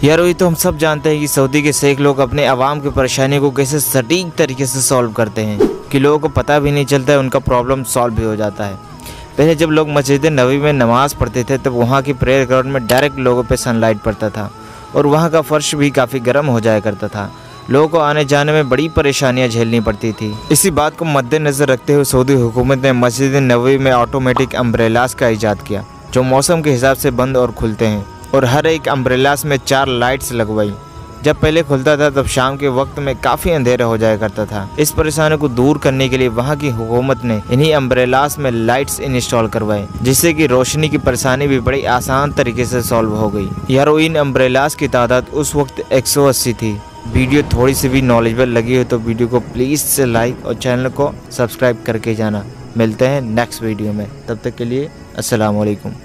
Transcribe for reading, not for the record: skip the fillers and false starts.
यार वही तो हम सब जानते हैं कि सऊदी के शेख लोग अपने आवाम की परेशानी को कैसे सटीक तरीके से सॉल्व करते हैं कि लोगों को पता भी नहीं चलता है, उनका प्रॉब्लम सॉल्व भी हो जाता है। पहले जब लोग मस्जिद नबवी में नमाज़ पढ़ते थे तब वहाँ की प्रेयर ग्राउंड में डायरेक्ट लोगों पे सनलाइट पड़ता था और वहाँ का फर्श भी काफ़ी गर्म हो जाया करता था। लोगों को आने जाने में बड़ी परेशानियां झेलनी पड़ती थी। इसी बात को मद्देनज़र रखते हुए सऊदी हुकूमत ने मस्जिद नबवी में ऑटोमेटिक अम्ब्रेलास का ईजाद किया जो मौसम के हिसाब से बंद और खुलते हैं, और हर एक अम्ब्रेलास में 4 लाइट्स लगवाई। जब पहले खुलता था तब शाम के वक्त में काफ़ी अंधेरा हो जाया करता था। इस परेशानी को दूर करने के लिए वहाँ की हुकूमत ने इन्हीं अम्ब्रेलास में लाइट्स इंस्टॉल करवाए, जिससे कि रोशनी की परेशानी भी बड़ी आसान तरीके से सॉल्व हो गई। यार इन अम्ब्रेलास की तादाद उस वक्त 180 थी। वीडियो थोड़ी सी भी नॉलेजेबल लगी हो तो वीडियो को प्लीज़ से लाइक और चैनल को सब्सक्राइब करके जाना। मिलते हैं नेक्स्ट वीडियो में, तब तक के लिए अस्सलाम वालेकुम।